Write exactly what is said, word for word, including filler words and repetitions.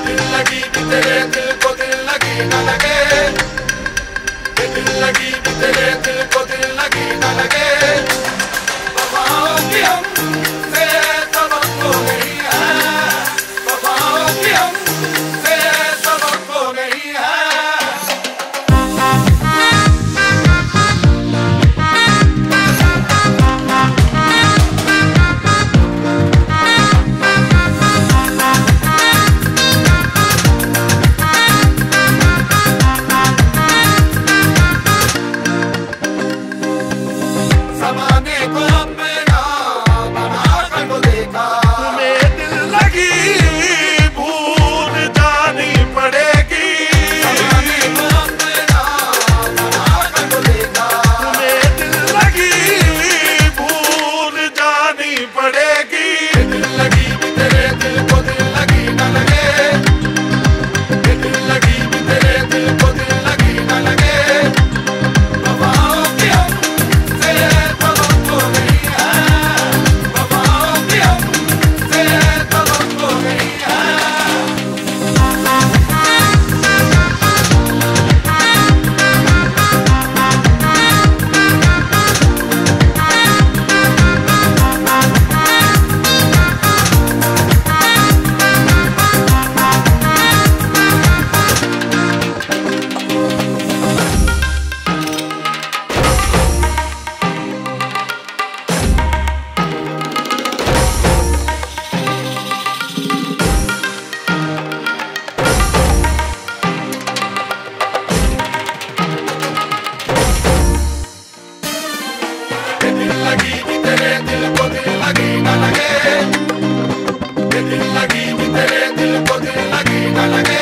दिल लगी भी तेरे दिल को दिल लगी न लगे, ये दिल लगी भी तेरे दिल को दिल लगी न लगे। वफाओं की हमसे तवक्को नहीं है, वफाओं की हमसे तवक्को नहीं है। ज़माने को अपना बना कर तो देखा, तुम्हें दिल लगी भूल जानी पड़ेगी। ज़माने को अपना बना कर तो देखा, तुम्हें दिल लगी भूल जानी पड़ेगी। ये दिल लगी भी तेरे दिल को दिल लगी न लगे, ये दिल लगी भी तेरे दिल को दिल लगी न लगे। वफाओं की हमसे तवक्को नहीं है, वफाओं की हमसे तवक्को नहीं है। ये दिल लगी भी तेरे दिल को दिल लगी न लगे, ये दिल लगी भी तेरे दिल को दिल लगी न लगे।